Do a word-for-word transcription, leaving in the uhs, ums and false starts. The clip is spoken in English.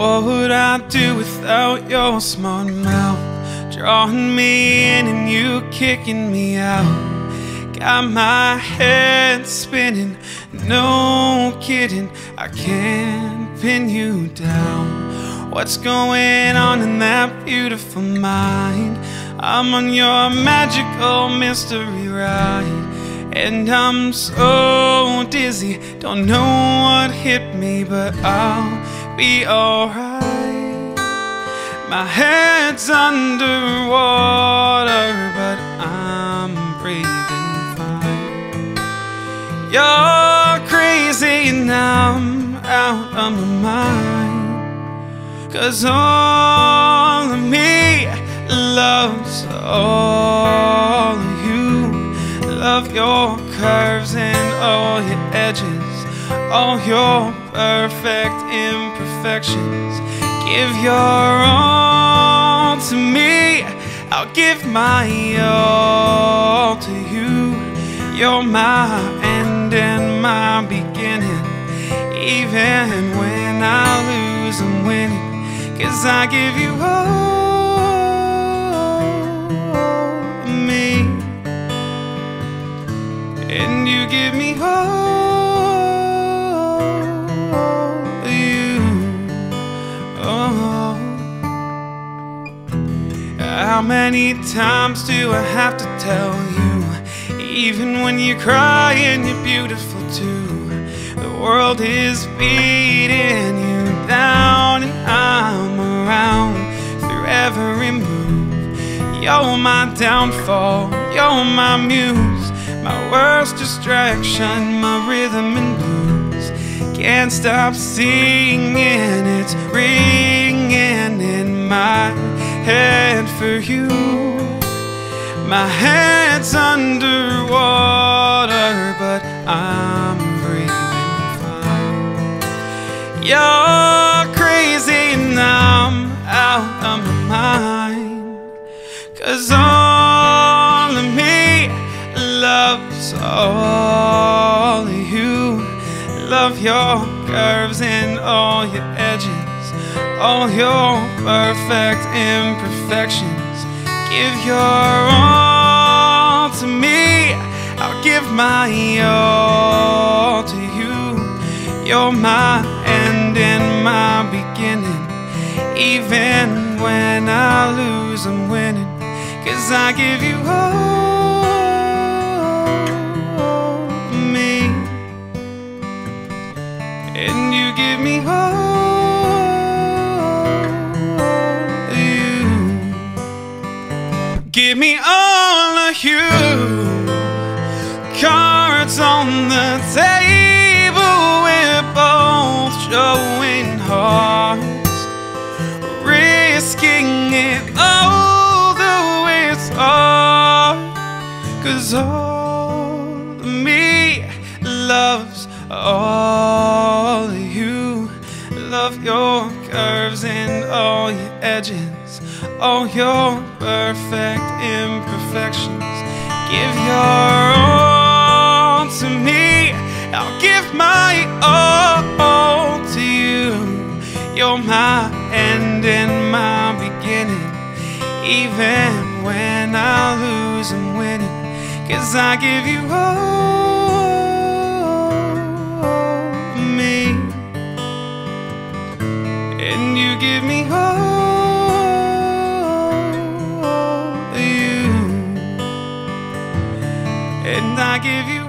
What would I do without your smart mouth, drawing me in and you kicking me out? Got my head spinning, no kidding, I can't pin you down. What's going on in that beautiful mind? I'm on your magical mystery ride, and I'm so dizzy, don't know what hit me, but I'll be alright. My head's underwater, but I'm breathing fine. You're crazy and I'm out of my mind, 'cause all of me loves all of you. Love your curves and all your edges, all your perfect imperfections. Give your all to me, I'll give my all to you. You're my end and my beginning. Even when I lose, I'm winning, 'cause I give you all of me, and you give me all of you. Oh. How many times do I have to tell you, even when you're crying, you're beautiful too? The world is beating you down, and I'm around through every move. You're my downfall, you're my muse, my worst distraction, my rhythm and blues. Can't stop singing, it's ringing in my head for you. My head's underwater, but I'm breathing fine. You're crazy and I'm out of my mind, 'cause all of me loves all of you. Love your curves and all your edges, all your perfect imperfections. Give your all to me, I'll give my all to you. You're my end and my beginning. Even when I lose, I'm winning, 'cause I give you all of me, and you give me all of you. Give me all of you. Cards on the table, we're both showing hearts, risking it all, though it's hard. 'Cause all of me loves all of you. Love your curves and all your edges, all your perfect imperfections. Give your all to me, I'll give my all to you. You're my end and my beginning. Even when I lose, I'm winning, 'cause I give you all of me, and you give me all of you, and I give you